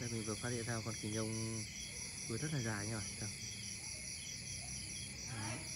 Đây mình vừa phát hiện ra con kỳ nhông vừa rất là dài nhỉ. Đấy.